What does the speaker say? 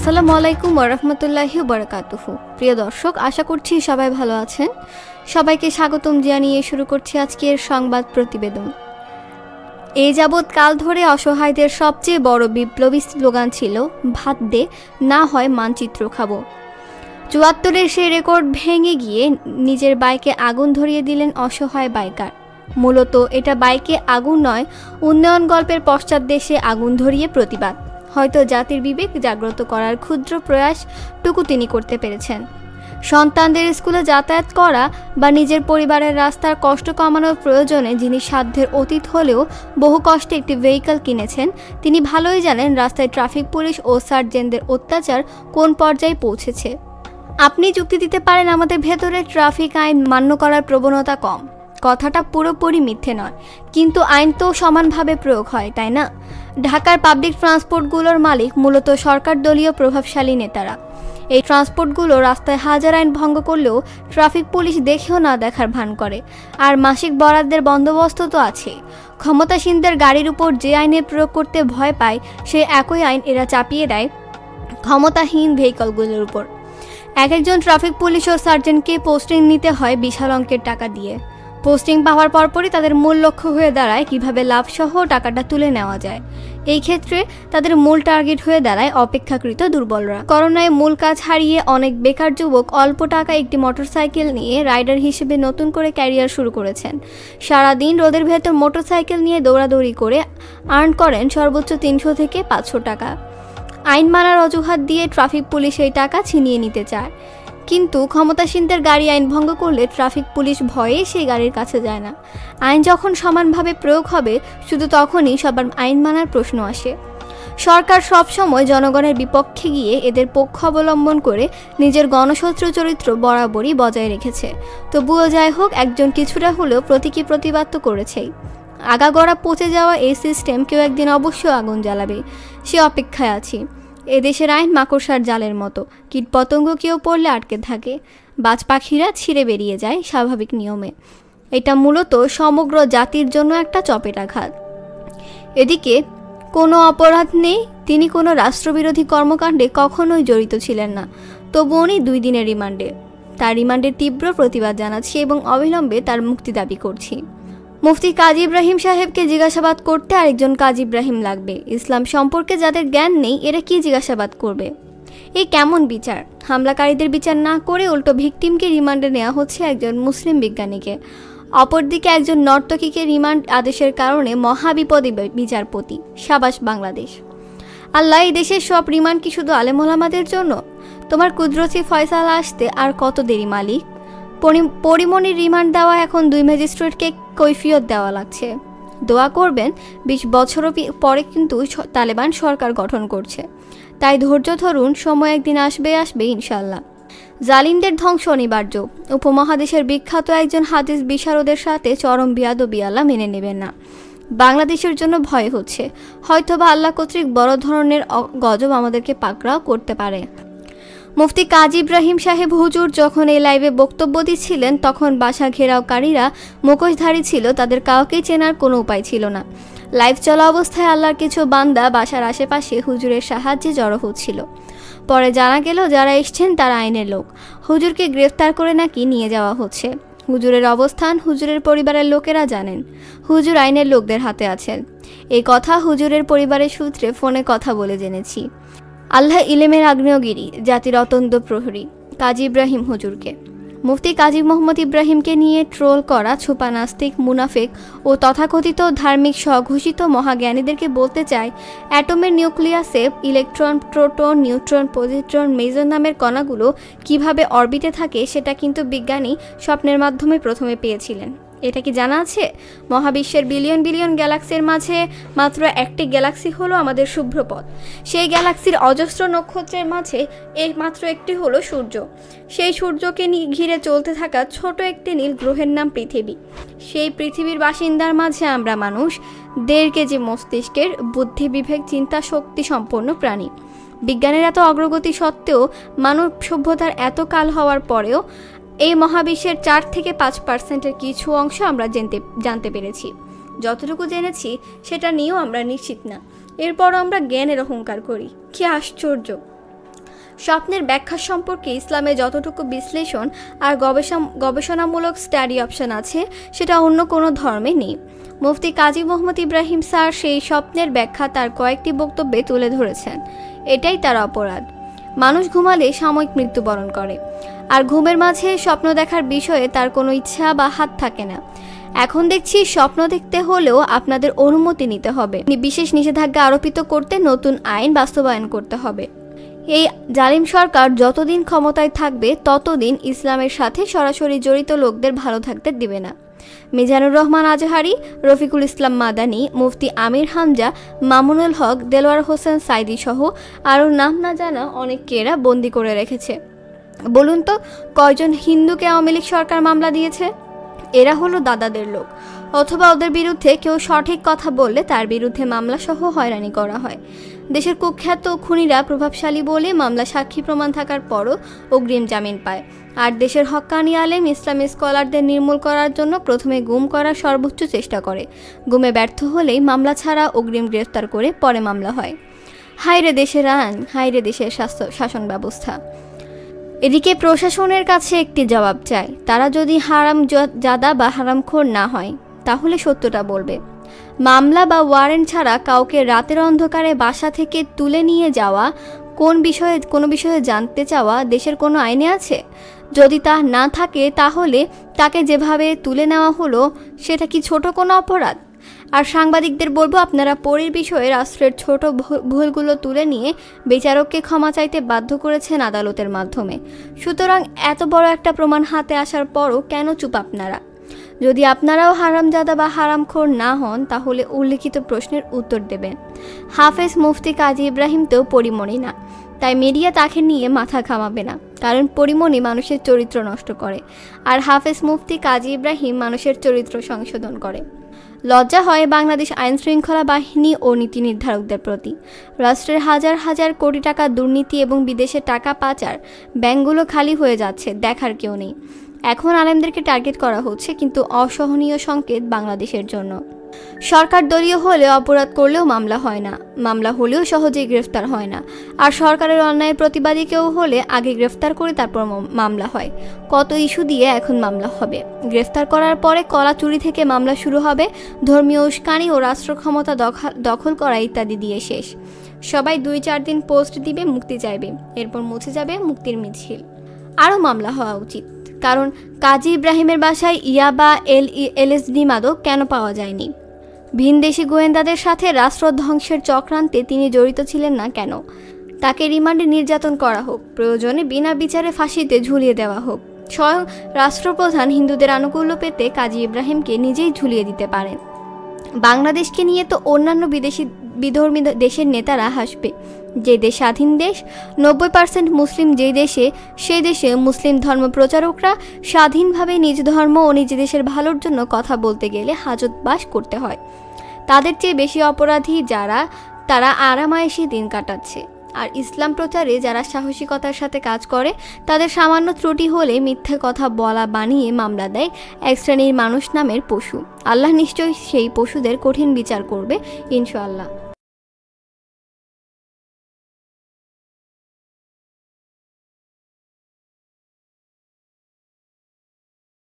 আসসালামু আলাইকুম ওয়া রাহমাতুল্লাহি ওয়া বারাকাতুহু। প্রিয় দর্শক, আশা করছি সবাই ভালো আছেন। সবাইকে স্বাগতম জানিয়ে শুরু করছি আজকের সংবাদ প্রতিবেদন। এই যাবৎ কাল ধরে অসহায়দের সবচেয়ে বড় বিপ্লবী স্লোগান ছিল ভাত দে, না হয় মানচিত্র খাবো। ৭৪-এর সেই রেকর্ড ভেঙে গিয়ে নিজের বাইকে আগুন ধরিয়ে দিলেন অসহায় বাইকার। মূলত এটা বাইকে আগুন নয়, উন্নয়ন গল্পের পশ্চাৎদেশে আগুন ধরিয়ে প্রতিবাদ। হয়তো জাতির বিবেক জাগ্রত করার ক্ষুদ্র প্রয়াসটুকু তিনি করতে পেরেছেন। সন্তানদের স্কুলে যাতায়াত করা বা নিজের পরিবারের রাস্তার কষ্ট কমানোর প্রয়োজনে যিনি সাধ্যের অতীত হলেও বহু কষ্টে একটি ভেহিকল কিনেছেন, তিনি ভালোই জানেন রাস্তায় ট্রাফিক পুলিশ ও সার্জেন্টদের অত্যাচার কোন পর্যায়ে পৌঁছেছে। আপনি যুক্তি দিতে পারেন আমাদের ভেতরে ট্রাফিক আইন মান্য করার প্রবণতা কম। কথাটা পুরোপুরি মিথ্যে নয়, কিন্তু আইন তো সমানভাবে প্রয়োগ হয়, তাই না? ঢাকার পাবলিক ট্রান্সপোর্টগুলোর মালিক মূলত সরকার দলীয় প্রভাবশালী নেতারা। এই ট্রান্সপোর্টগুলো রাস্তায় হাজার আইন ভঙ্গ করলেও ট্রাফিক পুলিশ দেখেও না দেখার ভান করে। আর মাসিক বরাদ্দের বন্দোবস্ত তো আছে। ক্ষমতাসীনদের গাড়ির উপর যে আইনের প্রয়োগ করতে ভয় পায়, সেই একই আইন এরা চাপিয়ে দেয় ক্ষমতাহীন ভেহিকলগুলোর উপর। একজন ট্রাফিক পুলিশ ও সার্জেন্টকে পোস্টিং নিতে হয় বিশাল অঙ্কের টাকা দিয়ে। পোস্টিং পাওয়ার পরপরই তাদের মূল লক্ষ্য হয়ে দাঁড়ায় কিভাবে লাভসহ টাকাটা তুলে নেওয়া যায়। এই ক্ষেত্রে তাদের মূল টার্গেট হয়ে দাঁড়ায় অপেক্ষাকৃত দুর্বলরা। করোনায় মূল কাজ হারিয়ে অনেক বেকার যুবক অল্প টাকায় একটি মোটরসাইকেল নিয়ে রাইডার হিসেবে নতুন করে ক্যারিয়ার শুরু করেছেন। সারাদিন রোদের ভেতর মোটরসাইকেল নিয়ে দৌড়াদৌড়ি করে আর্ন করেন সর্বোচ্চ ৩০০ থেকে ৫০০ টাকা। আইন মানার অজুহাত দিয়ে ট্রাফিক পুলিশ এই টাকা ছিনিয়ে নিতে চায়, কিন্তু ক্ষমতাসীনদের গাড়ি আইন ভঙ্গ করলে ট্রাফিক পুলিশ ভয়ে সেই গাড়ির কাছে যায় না। আইন যখন সমানভাবে প্রয়োগ হবে, শুধু তখনই সবার আইন মানার প্রশ্ন আসে। সরকার সবসময় জনগণের বিপক্ষে গিয়ে এদের পক্ষ অবলম্বন করে নিজের গণশত্রু চরিত্র বরাবরই বজায় রেখেছে। তবুও যাই হোক, একজন কিছুটা হলেও প্রতিবাদ তো করেছেই। আগাগোড়া পচে যাওয়া এই সিস্টেম কেউ একদিন অবশ্যই আগুন জ্বালাবে, সে অপেক্ষায় আছি। এদেশের আইন মাকড়সার জালের মতো, কীটপতঙ্গ কেউ পড়লে আটকে থাকে, বাজ পাখিরা ছিঁড়ে বেরিয়ে যায় স্বাভাবিক নিয়মে। এটা মূলত সমগ্র জাতির জন্য একটা চপেটাঘাত। এদিকে কোনো অপরাধ নেই, তিনি কোনো রাষ্ট্রবিরোধী কর্মকাণ্ডে কখনোই জড়িত ছিলেন না, তবু উনি 2 দিনের রিমান্ডে। তার রিমান্ডের তীব্র প্রতিবাদ জানাচ্ছি এবং অবিলম্বে তার মুক্তি দাবি করছি। মুফতি কাজী ইব্রাহিম সাহেবকে জিজ্ঞাসাবাদ করতে আরেকজন কাজী ইব্রাহিম লাগবে। ইসলাম সম্পর্কে যাদের জ্ঞান নেই, এরা কি জিজ্ঞাসাবাদ করবে? এই কেমন বিচার? হামলাকারীদের বিচার না করে উল্টো ভিকটিমকে রিমান্ডে নেওয়া হচ্ছে একজন মুসলিম বিজ্ঞানীকে। অপরদিকে একজন নর্তকীকে রিমান্ড আদেশের কারণে মহাবিপদী বিচারপতি। সাবাস বাংলাদেশ। আল্লাহ, এই দেশের সব রিমান্ড কি শুধু আলেমোলামাদের জন্য? তোমার কুদরতি ফয়সালা আসতে আর কত দেরি মালিক? পরিমণির রিমান্ড দেওয়া এখন 2 ম্যাজিস্ট্রেটকে কৈফিয়ত দেওয়া লাগছে। দোয়া করবেন, 20 বছর পরে কিন্তু তালেবান সরকার গঠন করছে। তাই ধৈর্য ধরুন, সময় একদিন আসবে ইনশাল্লাহ। জালিমদের ধ্বংস অনিবার্য। উপমহাদেশের বিখ্যাত একজন হাদিস বিশারদের সাথে চরম বিয়াদবি আল্লাহ মেনে নেবেন না। বাংলাদেশের জন্য ভয় হচ্ছে, হয়তোবা আল্লাহ কর্তৃক বড় ধরনের গজব আমাদেরকে পাকড়াও করতে পারে। মুফতি কাজী ইব্রাহিম সাহেব হুজুর যখন এই লাইভে বক্তব্য দিচ্ছিলেন, তখন বাসা ঘেরাওকারীরা মুখোশধারী ছিল, তাদের কাউকেই চেনার কোনো উপায় ছিল না। লাইভ চলা অবস্থায় আল্লাহর কিছু বান্দা বাসার আশেপাশে হুজুরের সাহায্যে জড়ো হচ্ছিল। পরে জানা গেল যারা এসছেন তারা আইনের লোক। হুজুরকে গ্রেফতার করে নাকি নিয়ে যাওয়া হচ্ছে। হুজুরের অবস্থান হুজুরের পরিবারের লোকেরা জানেন। হুজুর আইনের লোকদের হাতে আছেন। এই কথা হুজুরের পরিবারের সূত্রে ফোনে কথা বলে জেনেছি। আল্লাহ ইলেমের আগ্নেয়গিরি, জাতির অতন্দ্র প্রহরী কাজী ইব্রাহিম হুজুরকে। মুফতি কাজী মোহাম্মদ ইব্রাহিমকে নিয়ে ট্রোল করা ছোপা নাস্তিক, মুনাফেক ও তথাকথিত ধার্মিক স্বঘোষিত মহাজ্ঞানীদেরকে বলতে চায়, অ্যাটমের নিউক্লিয়াসে electron, proton, neutron, positron, meson নামের কণাগুলো কিভাবে অরবিটে থাকে সেটা কিন্তু বিজ্ঞানী স্বপ্নের মাধ্যমে প্রথমে পেয়েছিলেন। এটা কি জানা আছে? মহাবিশ্বের বিলিয়ন বিলিয়ন গ্যালাক্সির মাঝে মাত্র একটি গ্যালাক্সি হলো আমাদের শুভ্রপথ। সেই গ্যালাক্সির অজস্র নক্ষত্রের মাঝে এই মাত্র একটি হলো সূর্য। সেই সূর্যকে ঘিরে চলতে থাকা ছোট একটি নীল গ্রহের নাম পৃথিবী। সেই পৃথিবীর বাসিন্দার মাঝে আমরা মানুষ 1.5 কেজি মস্তিষ্কের, বুদ্ধি, বিবেক, চিন্তা শক্তি সম্পন্ন প্রাণী। বিজ্ঞানের এত অগ্রগতি সত্ত্বেও, মানব সভ্যতার এত কাল হওয়ার পরেও এই মহাবিশ্বের 4 থেকে 5% কিছু অংশ আমরা জানতে পেরেছি। যতটুকু জেনেছি সেটা নিয়েও আমরা নিশ্চিত না। এরপর আমরা জ্ঞানের অহংকার করি। কি আশ্চর্য! স্বপ্নের ব্যাখ্যা সম্পর্কে ইসলামে যতটুকু বিশ্লেষণ আর গবেষণামূলক স্টাডি অপশন আছে সেটা অন্য কোনো ধর্মে নেই। মুফতি কাজী মোহাম্মদ ইব্রাহিম স্যার সেই স্বপ্নের ব্যাখ্যা তার কয়েকটি বক্তব্যে তুলে ধরেছেন। এটাই তার অপরাধ। মানুষ ঘুমালে সাময়িক মৃত্যুবরণ করে, আর ঘুমের মাঝে স্বপ্ন দেখার বিষয়ে তার কোনো ইচ্ছা বা হাত থাকে না। এখন দেখছি স্বপ্ন দেখতে হলেও আপনাদের অনুমতি নিতে হবে, বিশেষ নিষেধাজ্ঞা আরোপিত করতে নতুন আইন বাস্তবায়ন করতে হবে। এই জালিম সরকার যতদিন ক্ষমতায় থাকবে ততদিন ইসলামের সাথে সরাসরি জড়িত লোকদের ভালো থাকতে দিবে না। মিজানুর রহমান আজহারি, রফিকুল ইসলাম মাদানী, মুফতি আমির হামজা, মামুনুল হক, দেলোয়ার হোসেন সাইদি সহ আরও নাম না জানা অনেককে এরা বন্দি করে রেখেছে। বলুন তো কয়জন হিন্দুকে আওয়ামী লীগ সরকার মামলা দিয়েছে? এরা হলো দাদাদের লোক, অথবা ওদের বিরুদ্ধে কেউ সঠিক কথা বললে তার বিরুদ্ধে মামলা সহ হয়রানি করা হয়। দেশের কুখ্যাত খুনিরা প্রভাবশালী বলে মামলা সাক্ষী প্রমাণ থাকার পরও অগ্রিম জামিন পায়। আর দেশের হক্কানি আলেম ইসলামী স্কলারদের নির্মূল করার জন্য প্রথমে গুম করার সর্বোচ্চ চেষ্টা করে, গুমে ব্যর্থ হলেই মামলা ছাড়া অগ্রিম গ্রেফতার করে পরে মামলা হয়। হায়রে দেশের আইন, হায়রে দেশের শাসন ব্যবস্থা। এদিকে প্রশাসনের কাছে একটি জবাব চাই, তারা যদি হারামজাদা বা হারামখোর না হয় তাহলে সত্যটা বলবে। মামলা বা ওয়ারেন্ট ছাড়া কাউকে রাতের অন্ধকারে বাসা থেকে তুলে নিয়ে যাওয়া, কোনো বিষয়ে জানতে চাওয়া দেশের কোনো আইনে আছে? যদি তা না থাকে তাহলে তাকে যেভাবে তুলে নেওয়া হলো সেটা কি ছোট কোনো অপরাধ? আর সাংবাদিকদের বলবো, আপনারা পরীর বিষয়ে রাষ্ট্রের ছোট ভুলগুলো তুলে নিয়ে বিচারককে ক্ষমা চাইতে বাধ্য করেছেন আদালতের মাধ্যমে। সুতরাং এত বড় একটা প্রমাণ হাতে আসার পরও কেন চুপ আপনারা? যদি আপনারাও হারামজাদা বা হারামখোর না হন তাহলে উল্লিখিত প্রশ্নের উত্তর দেবেন। হাফেজ মুফতি কাজী ইব্রাহিম তো পরিমণি না, তাই মিডিয়া তাকে নিয়ে মাথা ঘামাবে না, কারণ পরিমণি মানুষের চরিত্র নষ্ট করে, আর হাফেজ মুফতি কাজী ইব্রাহিম মানুষের চরিত্র সংশোধন করে। লজ্জা হয় বাংলাদেশ আইন শৃঙ্খলা বাহিনী ও নীতি নির্ধারকদের প্রতি। রাষ্ট্রের হাজার হাজার কোটি টাকা দুর্নীতি এবং বিদেশে টাকা পাচার, ব্যাংকগুলো খালি হয়ে যাচ্ছে, দেখার কেউ নেই। এখন আলেমদেরকে টার্গেট করা হচ্ছে, কিন্তু অসহনীয় সংকেত বাংলাদেশের জন্য। সরকার দলীয় হলে অপরাধ করলেও মামলা হয় না, মামলা হলেও সহজেই গ্রেফতার হয় না। আর সরকারের অন্যায়ের প্রতিবাদী কেউ হলে আগে গ্রেফতার করে তারপর মামলা হয়। কত ইস্যু দিয়ে এখন মামলা হবে, গ্রেফতার করার পরে কলা চুরি থেকে মামলা শুরু হবে, ধর্মীয় উস্কানি ও রাষ্ট্র ক্ষমতা দখল করা ইত্যাদি দিয়ে শেষ। সবাই 2-4 দিন পোস্ট দিবে, মুক্তি চাইবে, এরপর মুছে যাবে মুক্তির মিছিল। আরও মামলা হওয়া উচিত, কারণ কাজী ইব্রাহিমের বাসায় ইয়াবা LSD মাদক কেন পাওয়া যায়নি? ভিনদেশি গোয়েন্দাদের সাথে রাষ্ট্র ধ্বংসের চক্রান্তে তিনি জড়িত ছিলেন না কেন? তাকে রিমান্ডে নির্যাতন করা হোক, প্রয়োজনে বিনা বিচারে ফাঁসিতে ঝুলিয়ে দেওয়া হোক। স্বয়ং রাষ্ট্রপ্রধান হিন্দুদের আনুকূল্য পেতে কাজী ইব্রাহিমকে নিজেই ঝুলিয়ে দিতে পারেন। বাংলাদেশকে নিয়ে তো অন্যান্য বিধর্মী দেশের নেতারা হাসবে। যে দেশ স্বাধীন দেশ, 90% মুসলিম যেই দেশে, সেই দেশে মুসলিম ধর্ম প্রচারকরা স্বাধীনভাবে নিজ ধর্ম ও নিজ দেশের ভালোর জন্য কথা বলতে গেলে হাজতবাস করতে হয়। তাদের চেয়ে বেশি অপরাধী যারা, তারা আরামায়েশে দিন কাটাচ্ছে। আর ইসলাম প্রচারে যারা সাহসিকতার সাথে কাজ করে তাদের সামান্য ত্রুটি হলে মিথ্যে কথা বলা বানিয়ে মামলা দেয় এক শ্রেণীর মানুষ নামের পশু। আল্লাহ নিশ্চয়ই সেই পশুদের কঠিন বিচার করবে ইনশাআল্লাহ।